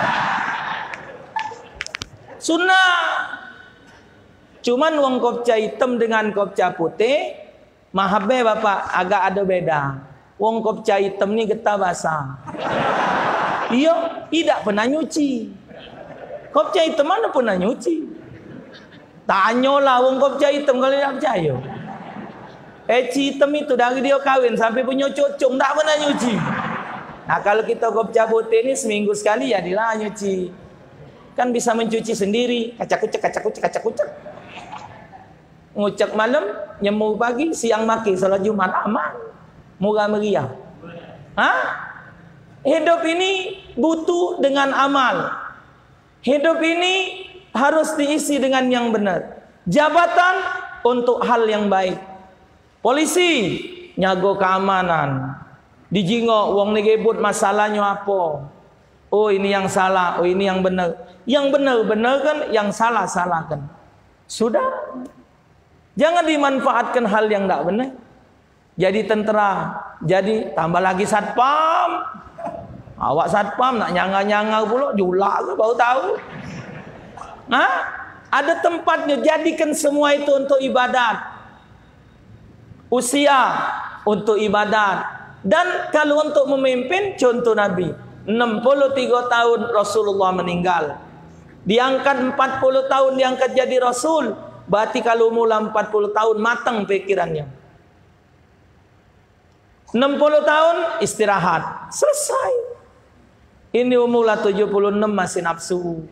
Sunnah. Cuman wong kopca hitam dengan kopca putih, mahabe bapak agak ada beda. Wong kopca hitam ni getah basah. Iya, tidak pernah nyuci. Kopca hitam mana pernah nyuci? Tanyalah wong kopca hitam kalau tidak percaya. Peci hitam itu dari dia kahwin sampai punya cucung tak pernah nyuci. Nah kalau kita kopca putih ni seminggu sekali jadilah nyuci. Kan bisa mencuci sendiri. Kacak-kucek, kacak-kucek, kacak-kucek. Ngucek malam, nyemur pagi, siang maki salat Jumat aman. Murah meriah. Hah? Hidup ini butuh dengan amal. Hidup ini harus diisi dengan yang benar. Jabatan untuk hal yang baik. Polisi nyago keamanan. Dijingok wong negebut masalahnya apa? Oh ini yang salah, oh ini yang benar. Yang benar-benar kan, yang salah salahkan. Sudah. Jangan dimanfaatkan hal yang tak benar. Jadi tentera, jadi tambah lagi satpam. Awak satpam nak nyanga-nyanga pula, julak ke baru tahu. Hah? Ada tempatnya, jadikan semua itu untuk ibadat. Usia untuk ibadat. Dan kalau untuk memimpin, contoh Nabi. enam puluh tiga tahun Rasulullah meninggal. Diangkat empat puluh tahun diangkat jadi Rasul. Berarti kalau mula empat puluh tahun matang pikirannya. enam puluh tahun istirahat. Selesai. Ini umur tujuh puluh enam masih nafsu.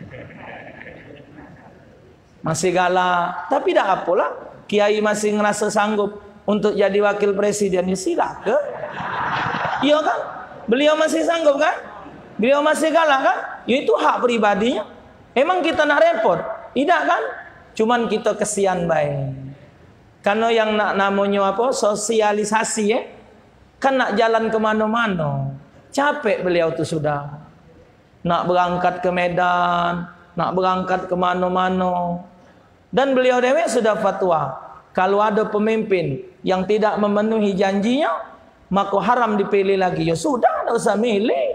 Masih galak. Tapi tak apalah. Kiai masih ngerasa sanggup untuk jadi wakil presiden. Ya silakan. Iya kan? Beliau masih sanggup kan? Beliau masih galak kan? Ya itu hak pribadinya. Emang kita nak repot? Tidak kan? Cuman kita kesian baik. Karena yang nak namanya apa? Sosialisasi ya. Kan nak jalan ke mana-mana. Capek beliau tu sudah. Nak berangkat ke Medan, nak berangkat ke mana-mana. Dan beliau dewek sudah fatwa. Kalau ada pemimpin yang tidak memenuhi janjinya, maka haram dipilih lagi. Ya sudah, tak usah milih.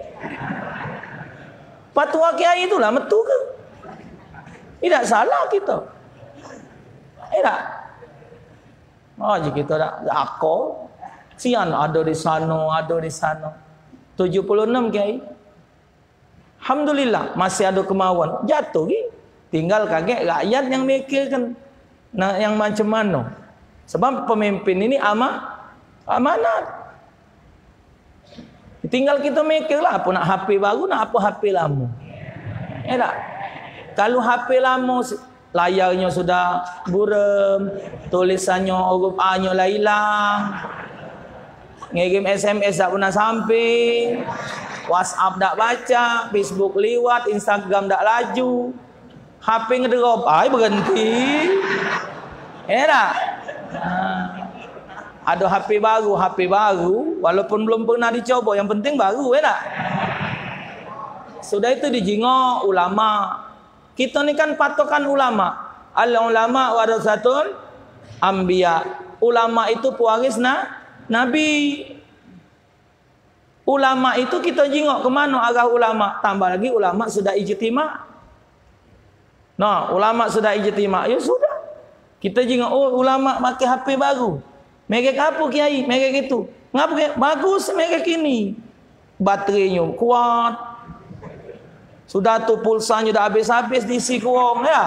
Fatwa kiai itulah betul ke? Tidak salah kita. Tidak. Oh, jika kita tak aku sian ada di sana, ada di sana. tujuh puluh enam kiai. Alhamdulillah masih ada kemauan. Jatuh ni. Tinggal kaget rakyat yang mikirkan nah, yang macam mana. Sebab pemimpin ini ama amanat. Tinggal kita mikirlah apa nak H P baru, nak apa H P lama. Ya tak? Kalau H P lama layarnya sudah buram, tulisannya huruf A-nya lah hilang. Ngirim S M S tak pernah sampai, WhatsApp tak baca, Facebook liwat, Instagram tak laju, H P ngedrop, ay berhenti. Ya tak? Nah, ada H P baru, H P baru, walaupun belum pernah dicoba, yang penting baru, ya tak? Sudah itu dijingok ulama. Kita ni kan patokan ulama. Al ulama warasatul anbiya. ulama itu pewaris na, Nabi. Ulama itu kita jengok ke mana arah ulama? Tambah lagi ulama sudah ijtima'. Nah, ulama sudah ijtima', ya sudah. Kita jengok, oh ulama pakai H P baru. Merek apa kiai? Merek itu. Ngapa? Bagus merek ini. Baterainya kuat. Sudah tu pulsanya dah habis-habis diisi kuong ya.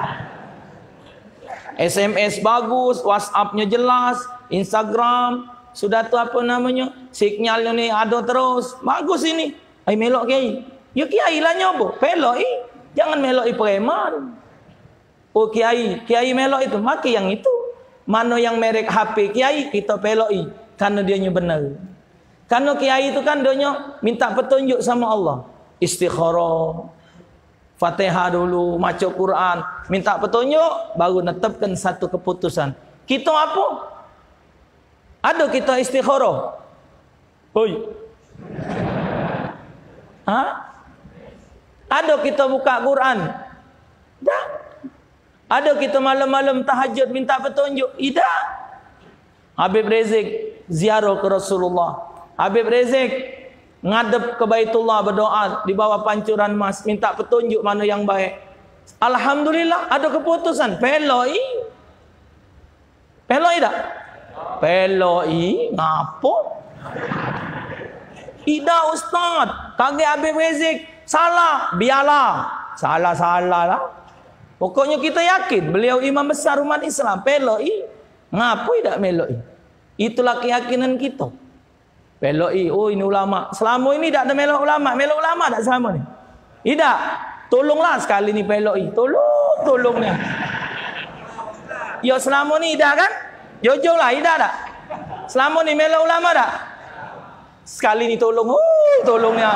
S M S bagus, WhatsApp-nya jelas, Instagram, sudah tu apa namanya? Signalnya ni ada terus. Bagus ini. Ai melok kiai. Ya kiai lah nyobo. Pelok i. Jangan melok i preman. Oh kiai, kiai melok itu, maka yang itu. Mana yang merek H P kiai kita pelok i karena dia nya benar. Karena kiai itu kan dia minta petunjuk sama Allah. Istikharah, Fatihah dulu, baca Quran, minta petunjuk, baru netapkan satu keputusan. Kita apa? Ada kita istikharah. Oi. Hah? Ada kita buka Quran. Dah. Ada kita malam-malam tahajud minta petunjuk. Tidak. Habib Rizik ziarah ke Rasulullah. Habib Rizik ngadep ke Baitullah berdoa di bawah pancuran emas minta petunjuk mana yang baik. Alhamdulillah ada keputusan. Peloi. Peloi tak? Peloi ngapo? Ida ustaz, kaki Habib Rizik salah, biarlah. Salah-salah lah. Pokoknya kita yakin beliau imam besar umat Islam. Peloi. Ngapo tidak meloi? Itulah keyakinan kita. Peloi, oh ini ulama. Selama ini tak ada melok ulama. Melok ulama tak selama ni? Tidak. Tolonglah sekali ni peloi. Tolong, tolongnya. Ya selama ni dah kan? Jujur lah, tidak tak? Selama ni melok ulama tak? Sekali ni tolong. Oh, tolongnya.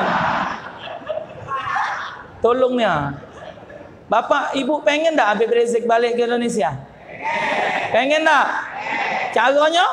Tolongnya. Bapak, ibu pengen tak Habib Rizik balik ke Indonesia? Pengen tak? Caranya?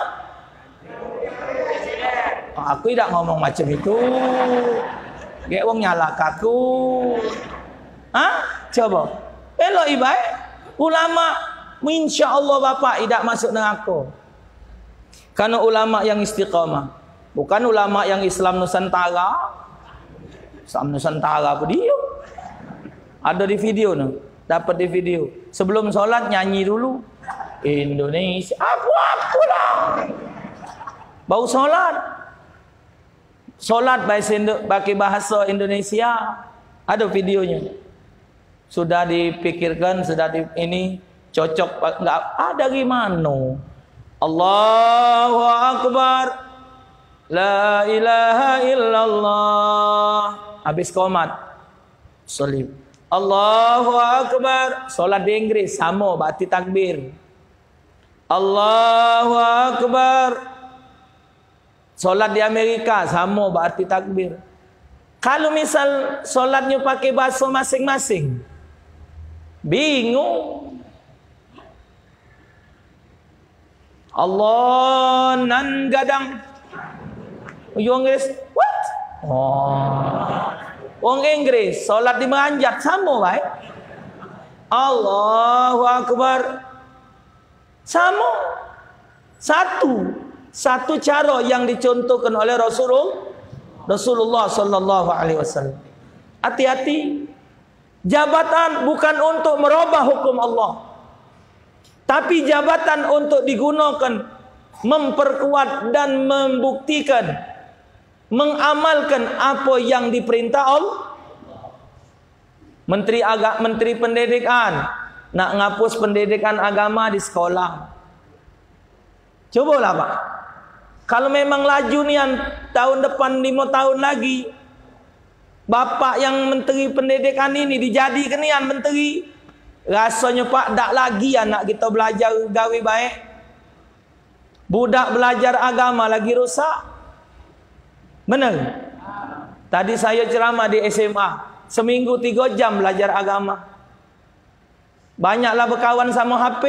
Oh, aku tidak ngomong macam itu. Gek wong nyalak aku. Hah? Coba. Elok ibaik. Ulama, insya-Allah bapak tidak masuk neraka. Karena ulama yang istiqamah. Bukan ulama yang Islam Nusantara. Islam Nusantara apa dia? Ada di video nih. Dapat di video. Sebelum sholat nyanyi dulu. Indonesia. Aku-aku lah. Bau sholat. Solat pakai bahasa Indonesia, ada videonya. Sudah dipikirkan, sudah di ini cocok enggak ada gimana. Allahu Akbar. La ilaha illallah. Habis qomat. Salib. Allahu Akbar. Solat di Inggris sama berarti takbir. Allahu Akbar. Solat di Amerika sama berarti takbir. Kalau misal solatnya pakai bahasa masing-masing, bingung. Allah nan gadang. Orang Inggris, what? Oh, orang Inggris solat di manjat sama baik. Allahu Akbar sama satu. Satu cara yang dicontohkan oleh Rasulullah Rasulullah sallallahu alaihi wasallam. Hati-hati. Jabatan bukan untuk merubah hukum Allah. Tapi jabatan untuk digunakan memperkuat dan membuktikan, mengamalkan apa yang diperintah Allah. Menteri agak Menteri Pendidikan nak ngapus pendidikan agama di sekolah. Cobalah Pak. Kalau memang laju nian tahun depan lima tahun lagi, bapak yang menteri pendidikan ini dijadikan nian menteri, rasanya Pak tak lagi anak kita belajar gawe baik. Budak belajar agama lagi rusak. Benar? Tadi saya ceramah di S M A, seminggu tiga jam belajar agama. Banyaklah berkawan sama H P.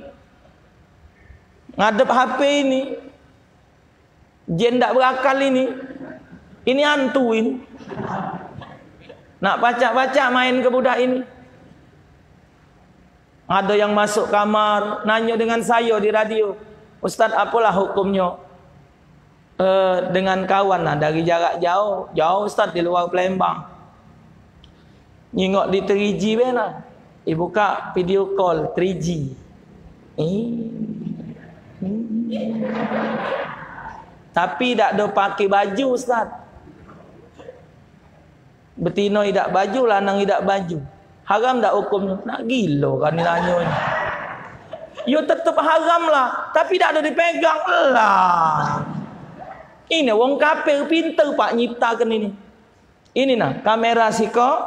Ngadep H P ini. Jen tak berakal ini. Ini hantu ini. Nak baca-baca main ke budak ini. Ada yang masuk kamar nanya dengan saya di radio. Ustaz, apalah hukumnya uh, dengan kawan lah, dari jarak jauh, jauh Ustaz, di luar Palembang, nyingok di tiga G benar, dia buka video call tiga G. Eh. Hmm. Tapi tak ada pakai baju Ustaz. Betina tidak baju, lanang tidak baju. Haram tak hukumnya? Nak gila kan ni tanya ni. Yo tetap haram lah, tapi tak ada dipegang lah. Ini wong kafir pintar pak nyiptakan ini. Ini nah kamera siko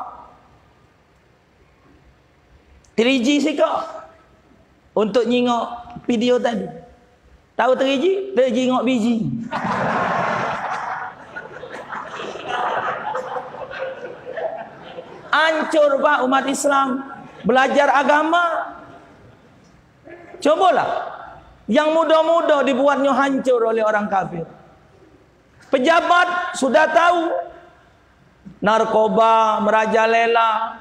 tiga G siko untuk nyingok video tadi. Tahu tiga G? tiga G ngok biji. Hancur pak umat Islam belajar agama. Cobalah, yang muda-muda dibuatnya hancur oleh orang kafir. Pejabat sudah tahu narkoba merajalela,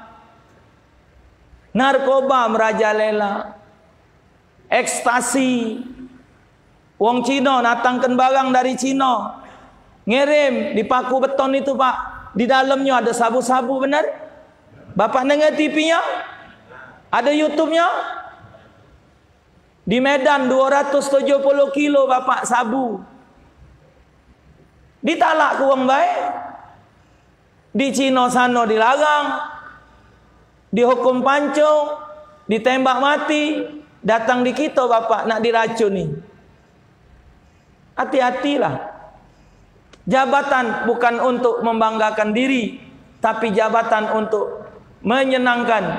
narkoba merajalela, ekstasi. Wong Cina natangkan barang dari Cina, ngirim di paku beton itu pak, di dalamnya ada sabu-sabu benar. Bapak dengar T V-nya, ada YouTube-nya. Di Medan dua ratus tujuh puluh kilo bapak sabu. Ditalak ke wong baik. Di Cina sana dilarang. Dihukum pancung, ditembak mati. Datang di kita bapak nak diracuni. Hati-hatilah. Jabatan bukan untuk membanggakan diri, tapi jabatan untuk menyenangkan.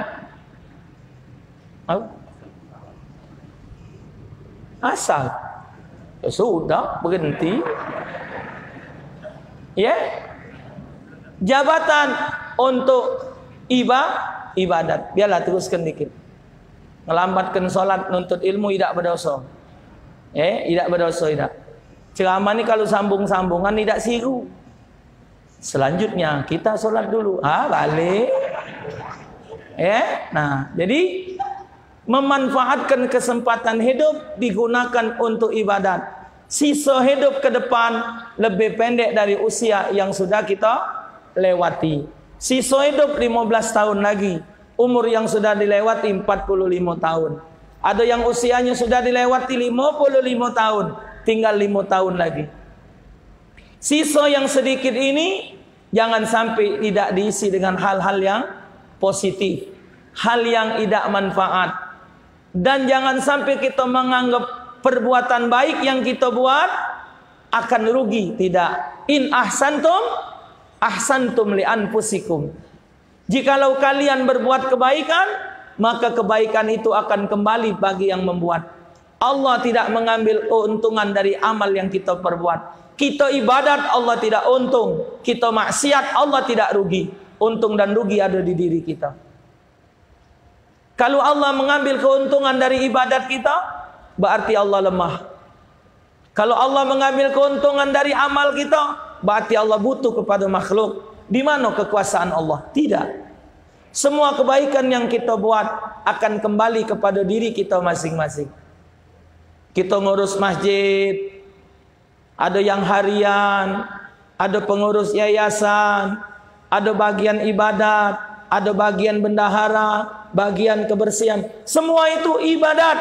Oh. Asal ya sudah berhenti ya. Jabatan untuk ibadah, ibadat biarlah teruskan dikit. Melambatkan solat, nuntut ilmu tidak berdosa. Eh, tidak berdosa tidak. Ceramah ni kalau sambung-sambungan tidak siru. Selanjutnya kita solat dulu. Ah, balik. Eh, nah, jadi memanfaatkan kesempatan hidup digunakan untuk ibadat. Sisa hidup ke depan lebih pendek dari usia yang sudah kita lewati. Sisa hidup lima belas tahun lagi. Umur yang sudah dilewati empat puluh lima tahun. Ada yang usianya sudah dilewati lima puluh lima tahun. Tinggal lima tahun lagi. Sisa yang sedikit ini jangan sampai tidak diisi dengan hal-hal yang positif, hal yang tidak manfaat. Dan jangan sampai kita menganggap perbuatan baik yang kita buat akan rugi. Tidak. In ahsantum, ahsantum li anfusikum. Jikalau kalian berbuat kebaikan, maka kebaikan itu akan kembali bagi yang membuat. Allah tidak mengambil keuntungan dari amal yang kita perbuat. Kita ibadat, Allah tidak untung. Kita maksiat, Allah tidak rugi. Untung dan rugi ada di diri kita. Kalau Allah mengambil keuntungan dari ibadat kita, berarti Allah lemah. Kalau Allah mengambil keuntungan dari amal kita, berarti Allah butuh kepada makhluk. Di mana kekuasaan Allah? Tidak. Semua kebaikan yang kita buat akan kembali kepada diri kita masing-masing. Kita ngurus masjid, ada yang harian, ada pengurus yayasan, ada bagian ibadat, ada bagian bendahara, bagian kebersihan. Semua itu ibadat.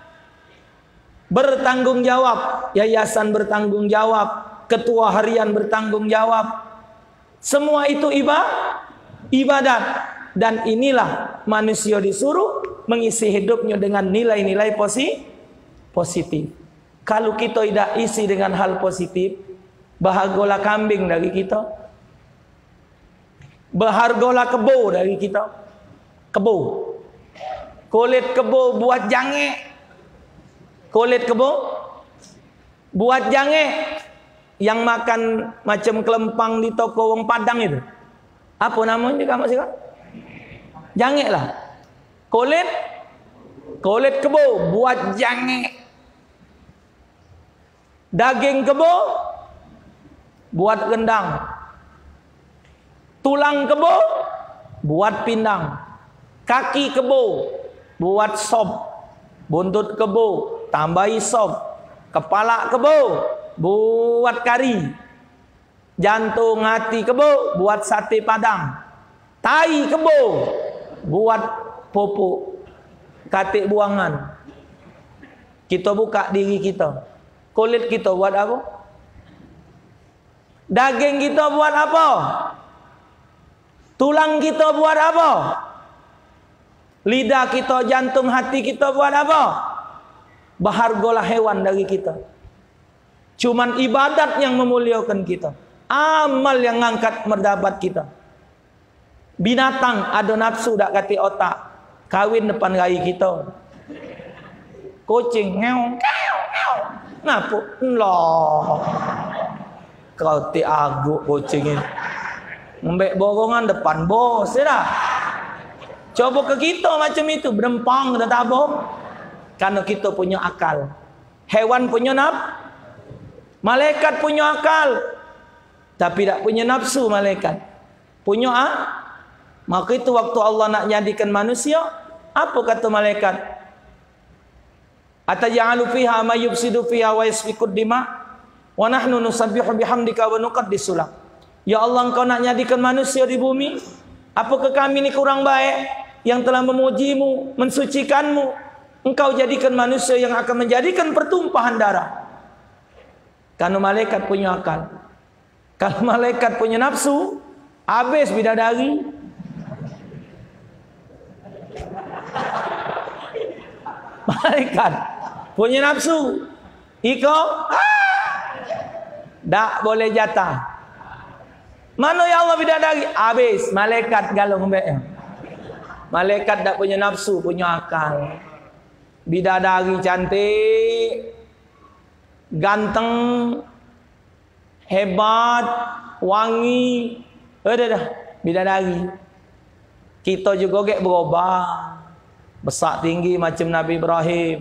Bertanggung jawab. Yayasan bertanggung jawab. Ketua harian bertanggung jawab. Semua itu ibadat. Dan inilah manusia disuruh mengisi hidupnya dengan nilai-nilai positif. Kalau kita tidak isi dengan hal positif, bahagola kambing dari kita. Berhargalah kebo dari kita. Kebo. Kulit kebo buat jange. Kulit kebo buat jange. Yang makan macam kelempang di toko wong Padang itu. Apa namanya kamu sih kan? Jange lah. Kulit kulit kebo buat jange. Daging kebo buat rendang. Tulang kebo buat pindang. Kaki kebo buat sop. Buntut kebo tambahi sop. Kepala kebo buat kari. Jantung hati kebo buat sate padang. Tai kebo buat popok katik buangan. Kita buka diri kita. Kulit kita buat apa? Daging kita buat apa? Tulang kita buat apa? Lidah kita, jantung hati kita buat apa? Berhargalah hewan dari kita. Cuman ibadat yang memuliakan kita. Amal yang ngangkat martabat kita. Binatang ada nafsu dak kati otak. Kawin depan rai kita. Kucing ngeong ngeong ngeong. Ngapa? Loh. Kau ti aguk kucing ini. Ngembek borongan depan bos ya dah. Coba ke kita macam itu, berempang kita tabung. Karena kita punya akal. Hewan punya nafsu. Malaikat punya akal. Tapi tak punya nafsu malaikat. Punya ah? Maka itu waktu Allah nak jadikan manusia, apa kata malaikat? Ataj'alu fiha ma yufsidu fiha wa yasfikud dima wa nahnu nusabbihu bihamdika wa nuqaddisu lak. Ya Allah, engkau nak jadikan manusia di bumi, apakah kami ini kurang baik yang telah memujimu, mensucikanmu? Engkau jadikan manusia yang akan menjadikan pertumpahan darah. Karena malaikat punya akal. Kalau malaikat punya nafsu, habis bidadari. Malaikat punya nafsu, iko tak boleh jatah. Mana ya Allah bidadari? Habis malaikat galung mbek. Malaikat tak punya nafsu, punya akal. Bidadari cantik, ganteng, hebat, wangi. Ada dah bidadari. Kita juga gek berubah. Besar tinggi macam Nabi Ibrahim,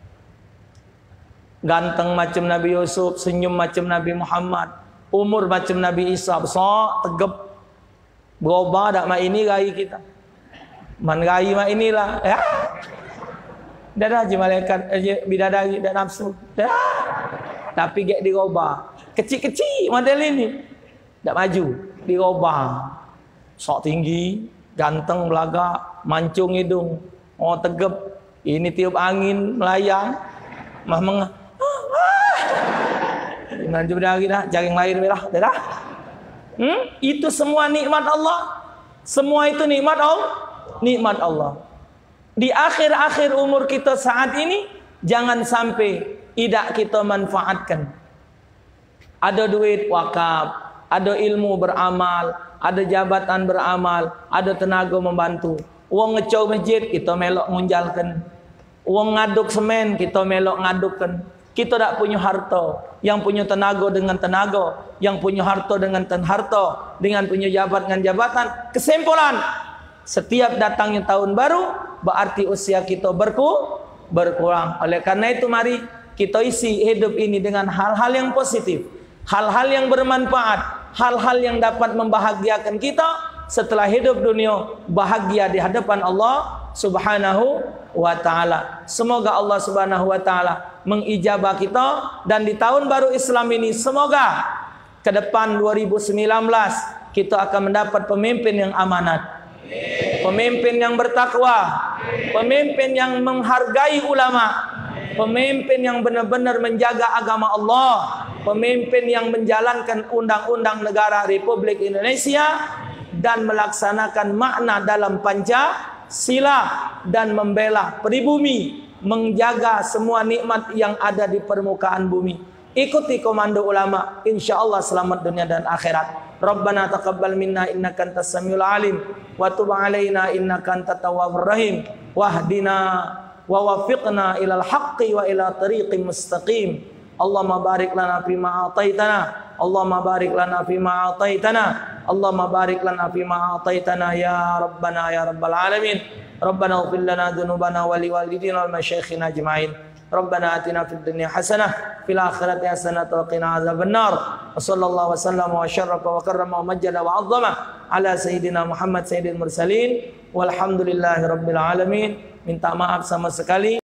ganteng macam Nabi Yusuf, senyum macam Nabi Muhammad, umur macam Nabi Isa, besar, tegap. Berubah tak mak ini rai kita. Man rai mak inilah. Ya. Dah dah je malaikat eh, bidadari dah nafsu. Dah. Tapi gek dirubah. Kecil-kecil model ini. Tak maju, dirubah. Sok tinggi, ganteng belagak, mancung hidung. Oh tegap, ini tiup angin melayang, mah meng, dengan juga dah, jaring lahir merah, dah. Hmm? Itu semua nikmat Allah, semua itu nikmat Allah, nikmat Allah. Di akhir-akhir umur kita saat ini, jangan sampai tidak kita manfaatkan. Ada duit wakaf, ada ilmu beramal, ada jabatan beramal, ada tenaga membantu. Uang ngecau masjid, kita melok ngunjalkan. Uang ngaduk semen, kita melok ngadukkan. Kita tak punya harta. Yang punya tenaga dengan tenaga. Yang punya harta dengan ten harta. Dengan punya jabat dengan jabatan. Kesimpulan, setiap datangnya tahun baru, berarti usia kita berku, berkurang. Oleh karena itu mari kita isi hidup ini dengan hal-hal yang positif. Hal-hal yang bermanfaat. Hal-hal yang dapat membahagiakan kita. Setelah hidup dunia bahagia di hadapan Allah Subhanahu wa taala. Semoga Allah Subhanahu wa taala mengijabah kita, dan di tahun baru Islam ini semoga ke depan dua ribu sembilan belas kita akan mendapat pemimpin yang amanat. Pemimpin yang bertakwa, pemimpin yang menghargai ulama, pemimpin yang benar-benar menjaga agama Allah, pemimpin yang menjalankan undang-undang negara Republik Indonesia dan melaksanakan makna dalam Pancasila dan membela pribumi, menjaga semua nikmat yang ada di permukaan bumi. Ikuti komando ulama, insyaallah selamat dunia dan akhirat. Rabbana taqabbal minna innaka antas samiul alim wa tub alaina innaka antat tawwabur rahim wahdina wa wafiqna ilal haqqi wa ila tariqim mustaqim. Allahumma barik lana fima ataitana, Allahumma barik lana fima ataitana, Allahumma barik lana fima ataitana ya rabbana ya rabbal alamin. Rabbana ighfir lana dhunubana wa liwalidina wal masyayikhina ajma'in. Rabbana atina fid dunya hasanah fil akhirati hasanah wa qina adzabannar. Wa sallallahu wasallam wa syarrafa wa karrama wa majjada wa 'azzama ala sayyidina Muhammad sayyidil mursalin walhamdulillahi rabbil alamin. Minta maaf sama sekali